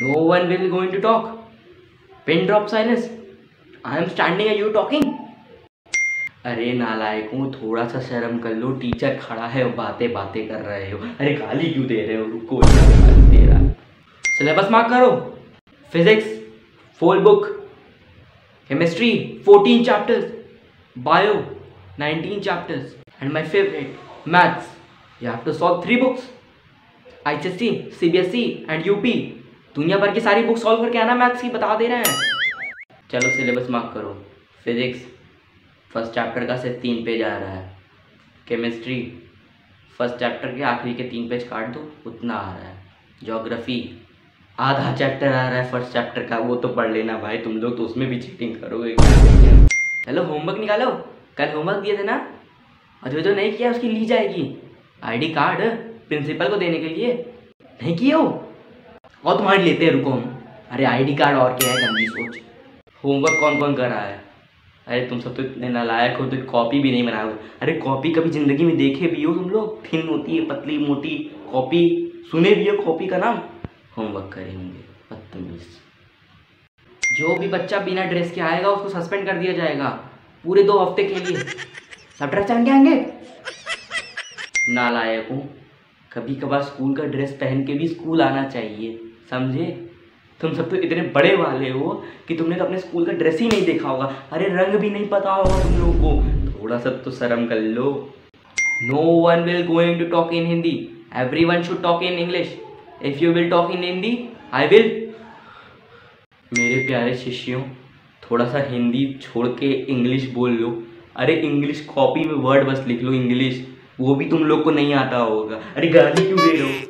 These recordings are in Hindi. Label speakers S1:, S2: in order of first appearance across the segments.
S1: No one will going to talk. Pin drop silence. I am standing and you talking. अरे नालायकों, थोड़ा सा शर्म कर लो। टीचर खड़ा है और बातें बातें कर रहे हो। अरे गाली क्यों दे रहे हो? रुको, गाली दे रहा। सिलेबस मार्क करो। Physics 4 book, chemistry 14 chapters, bio 19 chapters, and my favourite maths. You have to solve 3 books, ICSE, CBSE and UP. दुनिया भर की सारी बुक सॉल्व करके आना मैथ्स की, बता दे रहे हैं। चलो सिलेबस मार्क करो। फिजिक्स फर्स्ट चैप्टर का सिर्फ 3 पेज आ रहा है। केमिस्ट्री फर्स्ट चैप्टर के आखिरी के 3 पेज काट दो, उतना आ रहा है। ज्योग्राफी आधा चैप्टर आ रहा है फर्स्ट चैप्टर का, वो तो पढ़ लेना भाई। तुम लोग तो उसमें भी चीटिंग करोगे क्या? हेलो, होमवर्क निकालो। कल होमवर्क दिए थे ना, और जो नहीं किया उसकी ली जाएगी ID कार्ड प्रिंसिपल को देने के लिए। नहीं किए हो और तुम्हारी लेते हैं, रुको हम। अरे ID कार्ड और क्या है, गंदी सोच। होमवर्क कौन कौन कर रहा है? अरे तुम सब तो इतने नालायक हो, तो कॉपी भी नहीं बनाओगे। अरे कॉपी कभी ज़िंदगी में देखे भी हो तुम लोग? थिन होती है, पतली मोटी कॉपी। सुने भी हो कॉपी का नाम? होमवर्क करेंगे, बदतमीज। जो भी बच्चा बिना ड्रेस के आएगा उसको सस्पेंड कर दिया जाएगा पूरे 2 हफ्ते के लिए। सब ड्रेस पहन के आएंगे। नालायकों, कभी कभार स्कूल का ड्रेस पहन के भी स्कूल आना चाहिए, समझे? तुम सब तो इतने बड़े वाले हो कि तुमने तो अपने स्कूल का ड्रेस ही नहीं देखा होगा। अरे रंग भी नहीं पता होगा तुम लोगों को। थोड़ा सा तो शर्म कर लो। No one will going to talk in Hindi, everyone should talk in English. If you will talk in Hindi, I will. मेरे प्यारे शिष्यों, थोड़ा सा हिंदी छोड़ के इंग्लिश बोल लो। अरे इंग्लिश कॉपी में वर्ड बस लिख लो इंग्लिश, वो भी तुम लोग को नहीं आता होगा। अरे गाली क्यों दे रहे हो?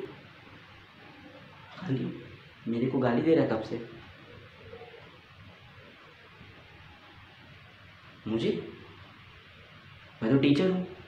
S1: गाली? मेरे को गाली दे रहा है कब से? मुझे? मैं तो टीचर हूँ।